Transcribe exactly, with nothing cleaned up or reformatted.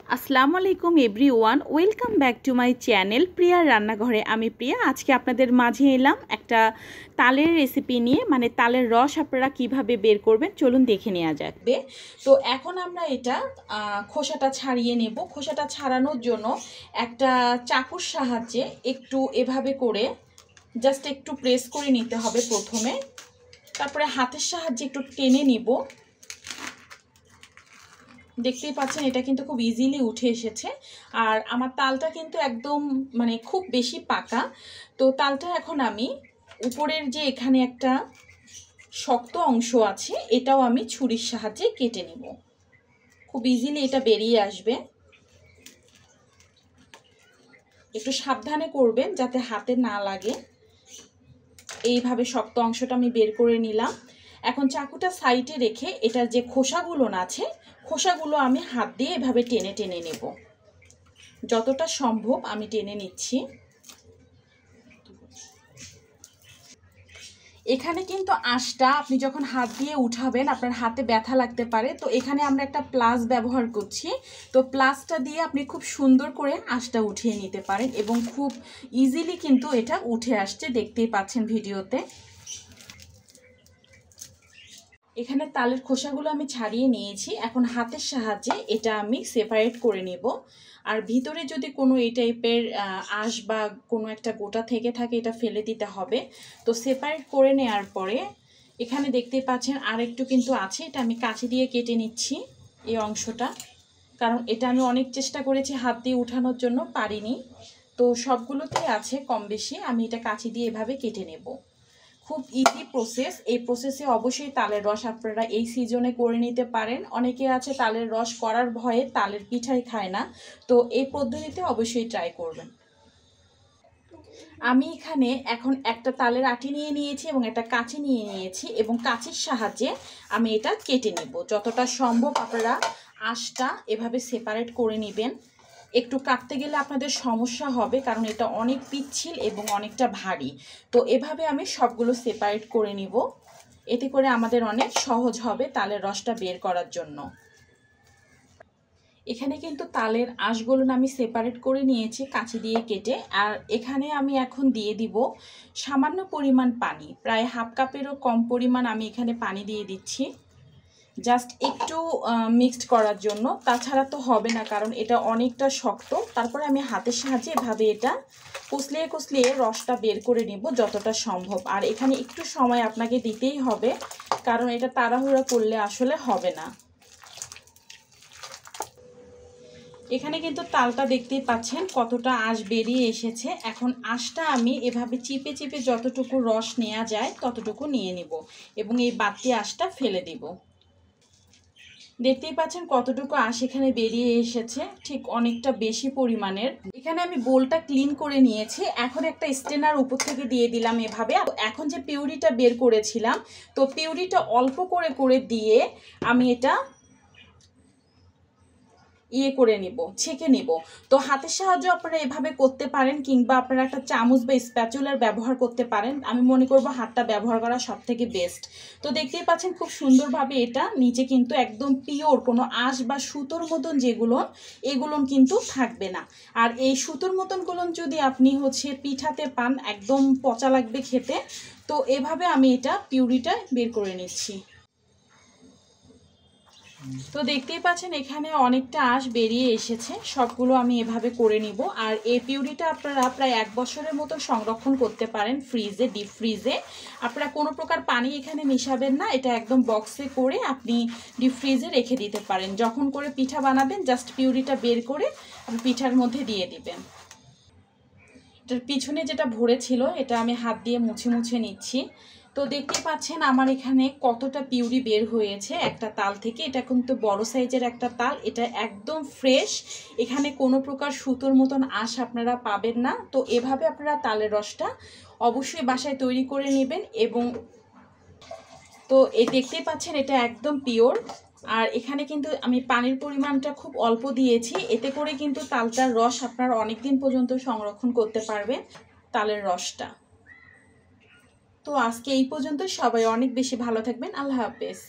আসসালামু আলাইকুম everyone, welcome back to my channel প্রিয়ার রান্নাঘরে। আমি প্রিয়া। আজকে আপনাদের মাঝে এলাম একটা তালের রেসিপি নিয়ে, মানে তালের রস আপনারা কিভাবে বের করবেন চলুন দেখে নেওয়া যাক। তো এখন আমরা এটা খোসাটা ছাড়িয়ে নেব। খোসাটা ছাড়ানোর জন্য একটা চাকুর সাহায্যে একটু এভাবে করে জাস্ট একটু প্রেস করে নিতে হবে প্রথমে, তারপরে হাতের সাহায্যে একটু টেনে নিব। দেখতেই পাচ্ছেন এটা কিন্তু খুব ইজিলি উঠে এসেছে। আর আমার তালটা কিন্তু একদম মানে খুব বেশি পাকা। তো তালটা এখন আমি উপরের যে এখানে একটা শক্ত অংশ আছে এটাও আমি ছুরির সাহায্যে কেটে নেব। খুব ইজিলি এটা বেরিয়ে আসবে। একটু সাবধানে করবেন যাতে হাতে না লাগে। এইভাবে শক্ত অংশটা আমি বের করে নিলাম। এখন চাকুটা সাইডে রেখে এটার যে খোসাগুলো আছে খোসাগুলো আমি হাত দিয়ে এভাবে টেনে টেনে নেব। যতটা সম্ভব আমি টেনে নিচ্ছি। এখানে কিন্তু আঁশটা আপনি যখন হাত দিয়ে উঠাবেন আপনার হাতে ব্যথা লাগতে পারে, তো এখানে আমরা একটা প্লাস ব্যবহার করছি। তো প্লাসটা দিয়ে আপনি খুব সুন্দর করে আঁশটা উঠিয়ে নিতে পারেন এবং খুব ইজিলি কিন্তু এটা উঠে আসছে, দেখতেই পাচ্ছেন ভিডিওতে। এখানে তালের খোসাগুলো আমি ছাড়িয়ে নিয়েছি। এখন হাতের সাহায্যে এটা আমি সেপারেট করে নেব। আর ভিতরে যদি কোনো এই টাইপের আঁশ বা কোনো একটা গোটা থেকে থাকে এটা ফেলে দিতে হবে। তো সেপারেট করে নেওয়ার পরে এখানে দেখতেই পাচ্ছেন আর একটু কিন্তু আছে, এটা আমি কাঁচি দিয়ে কেটে নিচ্ছি এই অংশটা। কারণ এটা আমি অনেক চেষ্টা করেছি হাত দিয়ে উঠানোর জন্য, পারিনি। তো সবগুলোতেই আছে কম বেশি। আমি এটা কাঁচি দিয়ে এভাবে কেটে নেব। খুব ইজি প্রসেস। এই প্রসেসে অবশ্যই তালের রস আপনারা এই সিজনে করে নিতে পারেন। অনেকে আছে তালের রস করার ভয়ে তালের পিঠাই খায় না, তো এই পদ্ধতিতে অবশ্যই ট্রাই করবেন। আমি এখানে এখন একটা তালের আটি নিয়ে নিয়েছি এবং একটা কাঁচি নিয়ে নিয়েছি এবং কাঁচির সাহায্যে আমি এটা কেটে নেব। যতটা সম্ভব আপনারা আঁশটা এভাবে সেপারেট করে নেবেন। একটু কাটতে গেলে আপনাদের সমস্যা হবে কারণ এটা অনেক পিচ্ছিল এবং অনেকটা ভারী। তো এভাবে আমি সবগুলো সেপারেট করে নিব। এতে করে আমাদের অনেক সহজ হবে তালের রসটা বের করার জন্য। এখানে কিন্তু তালের আঁশগুলো আমি সেপারেট করে নিয়েছি কাঁচি দিয়ে কেটে। আর এখানে আমি এখন দিয়ে দিব সামান্য পরিমাণ পানি, প্রায় হাফ কাপেরও কম পরিমাণ আমি এখানে পানি দিয়ে দিচ্ছি, জাস্ট একটু মিক্সড করার জন্য। তাছাড়া তো হবে না কারণ এটা অনেকটা শক্ত। তারপরে আমি হাতের সাহায্যে এভাবে এটা কুচলিয়ে কুচলিয়ে রসটা বের করে নেব যতটা সম্ভব। আর এখানে একটু সময় আপনাকে দিতেই হবে কারণ এটা তাড়াহুড়া করলে আসলে হবে না। এখানে কিন্তু তালটা দেখতেই পাচ্ছেন কতটা আঁশ বেরিয়ে এসেছে। এখন আঁশটা আমি এভাবে চিপে চিপে যতটুকু রস নেওয়া যায় ততটুকু নিয়ে নিব এবং এই বাড়তি আঁশটা ফেলে দিব। দেখতেই পাচ্ছেন কতটুকু আঁশ এখানে বেরিয়ে এসেছে, ঠিক অনেকটা বেশি পরিমাণের। এখানে আমি বোলটা ক্লিন করে নিয়েছি। এখন একটা স্ট্রেনার উপর থেকে দিয়ে দিলাম এভাবে। এখন যে পিউরিটা বের করেছিলাম তো পিউরিটা অল্প করে করে দিয়ে আমি এটা ইয়ে করে নিব, ছেঁকে নিব। তো হাতের সাহায্যে আপনারা এভাবে করতে পারেন কিংবা আপনারা একটা চামচ বা স্প্যাচুলার ব্যবহার করতে পারেন। আমি মনে করব হাতটা ব্যবহার করা সব থেকে বেস্ট। তো দেখতেই পাচ্ছেন খুব সুন্দরভাবে এটা নিচে কিন্তু একদম পিওর, কোনো আঁশ বা সুতোর মতন যেগুলো এগুলো কিন্তু থাকবে না। আর এই সুতোর মতনগুলো যদি আপনি হচ্ছে পিঠাতে পান একদম পচা লাগবে খেতে। তো এভাবে আমি এটা পিউরিটা বের করে নিচ্ছি। তো দেখতেই পাচ্ছেন এখানে অনেকটা আঁশ বেরিয়ে এসেছে। সবগুলো আমি এভাবে করে নিব। আর এই পিউরিটা আপনারা প্রায় এক বছরের মতো সংরক্ষণ করতে পারেন ফ্রিজে, ডিপ ফ্রিজে। আপনারা কোনো প্রকার পানি এখানে মিশাবেন না, এটা একদম বক্সে করে আপনি ডিপ ফ্রিজে রেখে দিতে পারেন। যখন করে পিঠা বানাবেন জাস্ট পিউরিটা বের করে আপনি পিঠার মধ্যে দিয়ে দিবেন। এটার পিছনে যেটা ভরে ছিল এটা আমি হাত দিয়ে মুছে মুছে নিচ্ছি। তো দেখতে পাচ্ছেন আমার এখানে কতটা পিউরি বের হয়েছে একটা তাল থেকে। এটা কিন্তু বড় সাইজের একটা তাল, এটা একদম ফ্রেশ। এখানে কোনো প্রকার সুতোর মতন আঁশ আপনারা পাবেন না। তো এভাবে আপনারা তালের রসটা অবশ্যই বাসায় তৈরি করে নেবেন। এবং তো এই দেখতেই পাচ্ছেন এটা একদম পিওর। আর এখানে কিন্তু আমি পানির পরিমাণটা খুব অল্প দিয়েছি, এতে করে কিন্তু তালটার রস আপনারা অনেক দিন পর্যন্ত সংরক্ষণ করতে পারবেন তালের রসটা। তো আজকে এই পর্যন্ত। সবাই অনেক বেশি ভালো থাকবেন। আল্লাহ হাফেজ।